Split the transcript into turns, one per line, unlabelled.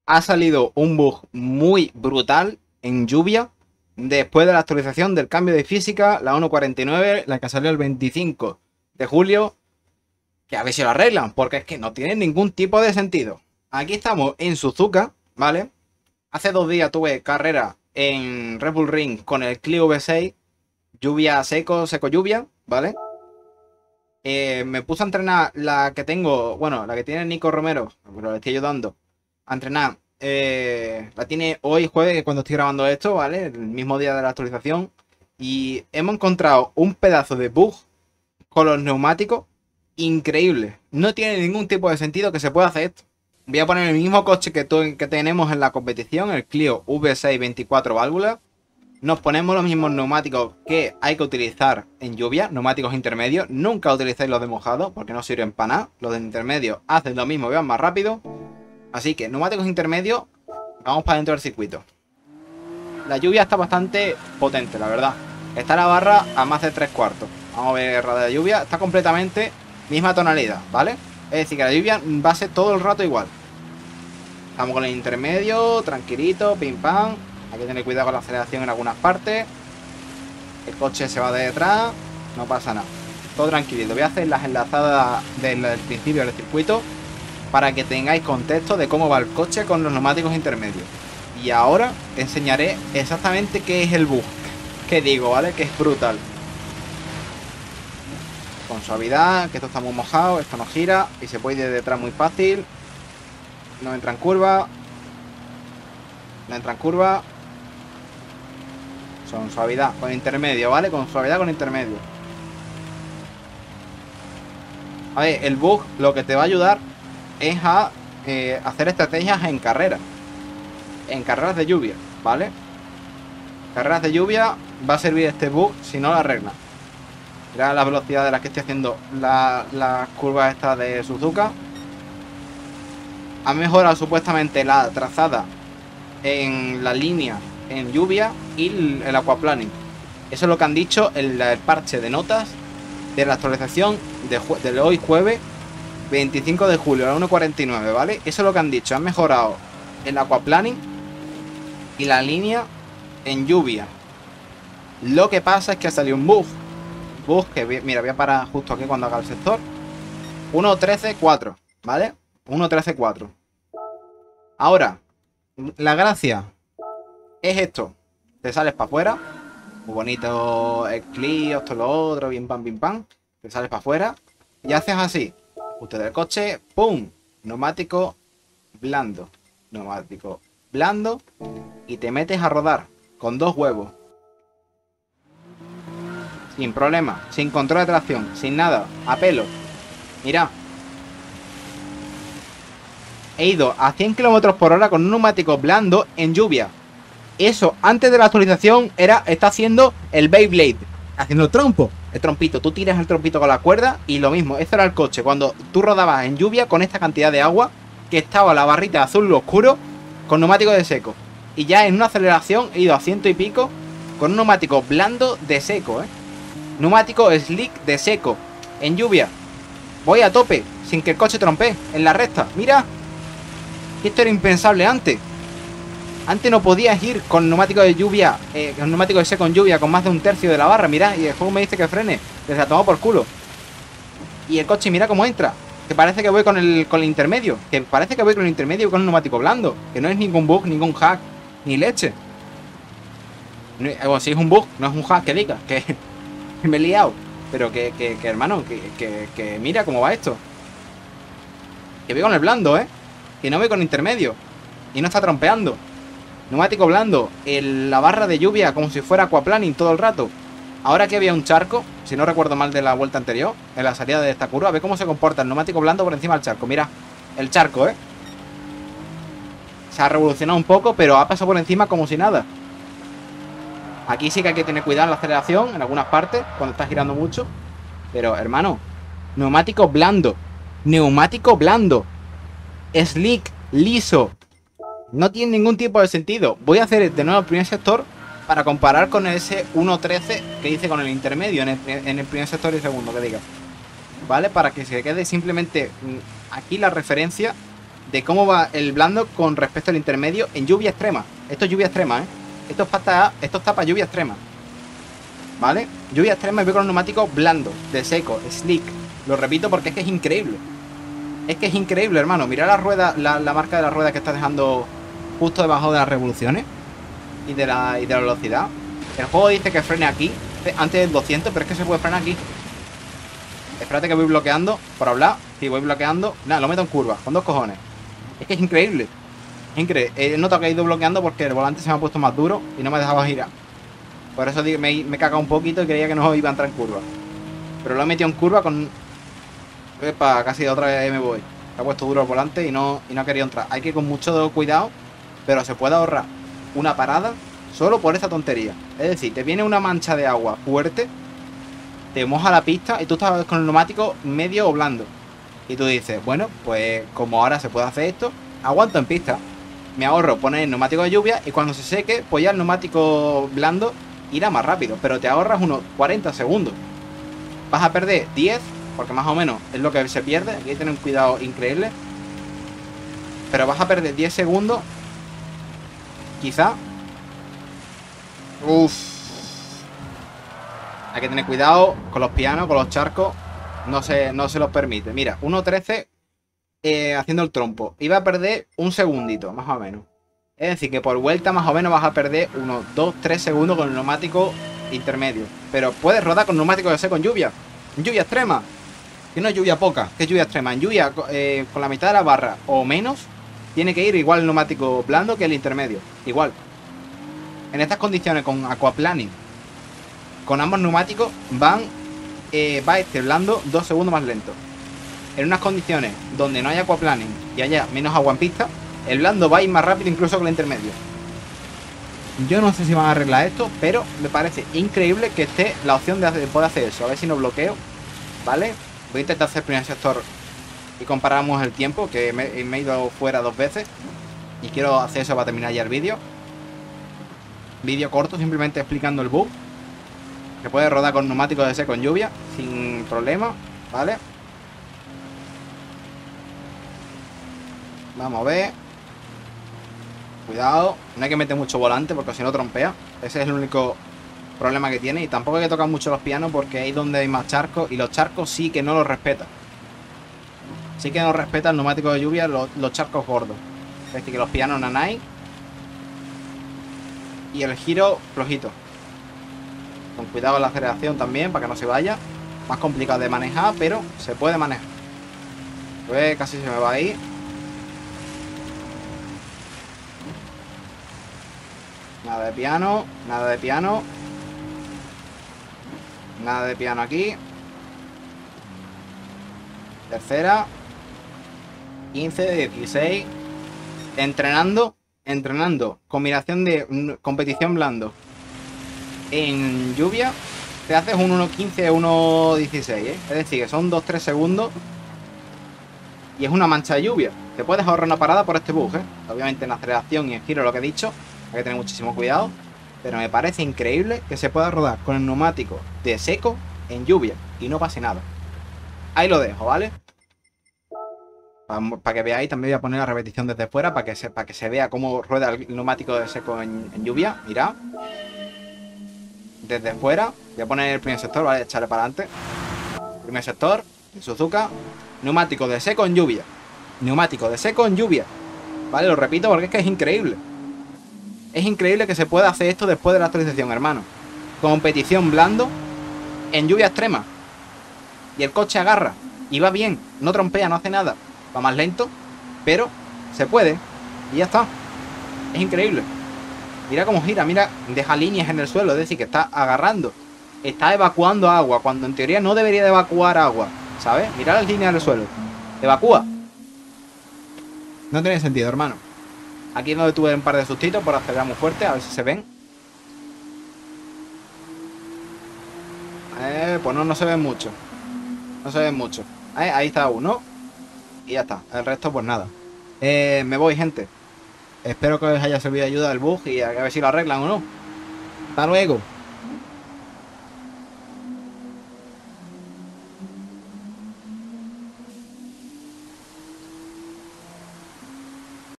Ha salido un bug muy brutal en lluvia después de la actualización del cambio de física, la 1.49, la que salió el 25 de julio, que a ver si lo arreglan, porque es que no tiene ningún tipo de sentido. Aquí estamos en Suzuka, ¿vale? Hace 2 días tuve carrera en Red Bull Ring con el Clio V6, lluvia seco, seco lluvia, ¿vale? Me puse a entrenar la que tengo, bueno, la que tiene Nico Romero, pero le estoy ayudando a entrenar. La tiene hoy jueves, cuando estoy grabando esto, ¿vale? El mismo día de la actualización. Y hemos encontrado un pedazo de bug con los neumáticos increíble. No tiene ningún tipo de sentido que se pueda hacer esto. Voy a poner el mismo coche que tenemos en la competición, el Clio V6 24 válvulas. Nos ponemos los mismos neumáticos que hay que utilizar en lluvia, neumáticos intermedios. Nunca utilicéis los de mojado porque no sirven para nada. Los de intermedios hacen lo mismo y van más rápido. Así que neumáticos intermedios, vamos para dentro del circuito. La lluvia está bastante potente, la verdad. Está la barra a más de 3/4. Vamos a ver la de lluvia. Está completamente misma tonalidad, ¿vale? Es decir, que la lluvia va a ser todo el rato igual. Estamos con el intermedio, tranquilito, pim pam. Hay que tener cuidado con la aceleración en algunas partes. El coche se va de detrás, no pasa nada. Todo tranquilito. Voy a hacer las enlazadas del principio del circuito para que tengáis contexto de cómo va el coche con los neumáticos intermedios. Y ahora enseñaré exactamente qué es el bug. Que digo, ¿vale? Que es brutal. Con suavidad, que esto está muy mojado, esto no gira y se puede ir de detrás muy fácil. No entra en curva. No entra en curva. Con suavidad, con intermedio, ¿vale? Con suavidad, con intermedio. A ver, el bug lo que te va a ayudar es a hacer estrategias en carrera. En carreras de lluvia, ¿vale? Carreras de lluvia va a servir este bug si no lo arreglan. Mirad la velocidad de la que estoy haciendo las curvas estas de Suzuka. Ha mejorado supuestamente la trazada en la línea en lluvia y el aquaplaning. Eso es lo que han dicho el parche de notas de la actualización de hoy jueves 25 de julio a la 1.49, ¿vale? Eso es lo que han dicho. Han mejorado el aquaplaning y la línea en lluvia. Lo que pasa es que ha salido un bug. Bug que, mira, voy a parar justo aquí cuando haga el sector. 1.13.4, ¿vale? 1.13.4. Ahora, la gracia es esto. Te sales para afuera. Muy bonito el Clio, esto lo otro, bien pam, bien pam. Te sales para afuera y haces así. Ajuste del coche, ¡pum! Neumático blando. Neumático blando. Y te metes a rodar con 2 huevos. Sin problema, sin control de tracción, sin nada, a pelo. Mira. He ido a 100 km por hora con un neumático blando en lluvia. Eso, antes de la actualización, está haciendo el Beyblade. Haciendo el trompo. El trompito, tú tiras el trompito con la cuerda y lo mismo, eso era el coche. Cuando tú rodabas en lluvia con esta cantidad de agua, que estaba la barrita azul oscuro, con neumático de seco. Y ya en una aceleración he ido a 100 y pico con un neumático blando de seco, Neumático slick de seco, en lluvia. Voy a tope, sin que el coche trompee, en la recta. Mira, esto era impensable antes. Antes no podías ir con neumático de lluvia, con neumático de seco en lluvia, con más de 1/3 de la barra. Mira, y el juego me dice que frene. Les ha tomado por culo. Y el coche, mira cómo entra. Que parece que voy con el intermedio. Que parece que voy con el intermedio y con un neumático blando. Que no es ningún bug, ningún hack, ni leche. Bueno, si es un bug, no es un hack que diga. Que me he liado. Pero que hermano, que mira cómo va esto. Que voy con el blando, Que no voy con el intermedio. Y no está trompeando. Neumático blando, la barra de lluvia como si fuera aquaplaning todo el rato. Ahora que había un charco, si no recuerdo mal de la vuelta anterior, en la salida de esta curva, a ver cómo se comporta el neumático blando por encima del charco. Mira, el charco, se ha revolucionado un poco, pero ha pasado por encima como si nada. Aquí sí que hay que tener cuidado en la aceleración, en algunas partes, cuando está girando mucho. Pero, hermano, neumático blando. Neumático blando. Slick, liso. No tiene ningún tipo de sentido. Voy a hacer de nuevo el primer sector para comparar con ese 1.13 que hice con el intermedio en el primer sector y segundo, que diga. ¿Vale? Para que se quede simplemente aquí la referencia de cómo va el blando con respecto al intermedio en lluvia extrema. Esto es lluvia extrema, ¿eh? Esto está para lluvia extrema, ¿vale? Lluvia extrema y voy con los neumáticos blando, de seco, slick. Lo repito porque es que es increíble. Es que es increíble, hermano. Mira la rueda, la marca de la rueda que está dejando justo debajo de las revoluciones y de la velocidad. El juego dice que frene aquí, antes del 200, pero es que se puede frenar aquí. Espérate que voy bloqueando, por hablar. Sí, voy bloqueando. Nada, lo meto en curva, con 2 cojones. Es que es increíble. Es increíble. He notado que he ido bloqueando porque el volante se me ha puesto más duro y no me dejaba girar. Por eso me he cagado un poquito y creía que no iba a entrar en curva. Pero lo he metido en curva con... Epa, casi otra vez me voy. Se ha puesto duro el volante y no ha querido entrar. Hay que ir con mucho cuidado, pero se puede ahorrar una parada solo por esa tontería. Es decir, te viene una mancha de agua fuerte, te moja la pista y tú estás con el neumático medio o blando. Y tú dices, bueno, pues como ahora se puede hacer esto, aguanto en pista. Me ahorro poner el neumático de lluvia y cuando se seque, pues ya el neumático blando irá más rápido. Pero te ahorras unos 40 segundos. Vas a perder 10, porque más o menos es lo que se pierde. Aquí hay que tener un cuidado increíble. Pero vas a perder 10 segundos. Quizá. Uff. Hay que tener cuidado con los pianos, con los charcos. No se los permite. Mira, 1.13 haciendo el trompo. Iba a perder un segundito, más o menos. Es decir, que por vuelta más o menos vas a perder unos 2-3 segundos con el neumático intermedio. Pero puedes rodar con neumático de seco en lluvia. En lluvia extrema. Que no es lluvia poca, que es lluvia extrema. En lluvia con la mitad de la barra o menos, tiene que ir igual el neumático blando que el intermedio. Igual. En estas condiciones con aquaplaning, con ambos neumáticos va este blando 2 segundos más lento. En unas condiciones donde no haya aquaplaning y haya menos agua en pista, el blando va a ir más rápido incluso que el intermedio. Yo no sé si van a arreglar esto, pero me parece increíble que esté la opción de poder hacer eso. A ver si no bloqueo, ¿vale? Voy a intentar hacer el primer sector y comparamos el tiempo, que me he ido fuera 2 veces. Y quiero hacer eso para terminar ya el vídeo. Vídeo corto, simplemente explicando el bug. Se puede rodar con neumáticos de seco en lluvia, sin problema, ¿vale? Vamos a ver. Cuidado, no hay que meter mucho volante porque si no trompea. Ese es el único problema que tiene. Y tampoco hay que tocar mucho los pianos porque ahí es donde hay más charcos. Y los charcos sí que no los respetan. Sí que no respetan el neumático de lluvia los charcos gordos. Es decir, que los pianos nanay. Y el giro flojito. Con cuidado con la aceleración también para que no se vaya. Más complicado de manejar, pero se puede manejar. Pues casi se me va a ir. Nada de piano, nada de piano. Nada de piano aquí. Tercera. 15, 16. Entrenando. Combinación de competición blando. En lluvia te haces un 1.15, 1.16, ¿eh? Es decir, que son 2-3 segundos. Y es una mancha de lluvia. Te puedes ahorrar una parada por este bug, ¿eh? Obviamente en aceleración y en giro, lo que he dicho, hay que tener muchísimo cuidado. Pero me parece increíble que se pueda rodar con el neumático de seco en lluvia y no pase nada. Ahí lo dejo, ¿vale? Para que veáis, también voy a poner la repetición desde fuera para que se vea cómo rueda el neumático de seco en lluvia. Mirad. Desde fuera. Voy a poner el primer sector, ¿vale? Echarle para adelante. Primer sector de Suzuka. Neumático de seco en lluvia. Neumático de seco en lluvia. Vale, lo repito porque es que es increíble. Es increíble que se pueda hacer esto después de la actualización, hermano. Competición blando en lluvia extrema. Y el coche agarra. Y va bien. No trompea, no hace nada. Va más lento. Pero se puede. Y ya está. Es increíble. Mira cómo gira. Mira, deja líneas en el suelo. Es decir, que está agarrando. Está evacuando agua. Cuando en teoría no debería de evacuar agua. ¿Sabes? Mira las líneas del suelo. Evacúa. No tiene sentido, hermano. Aquí es donde tuve un par de sustitos por acelerar muy fuerte. A ver si se ven. Pues no se ven mucho. No se ven mucho. Ahí está uno. Y ya está. El resto pues nada. Me voy, gente. Espero que os haya servido de ayuda el bug y a ver si lo arreglan o no. Hasta luego.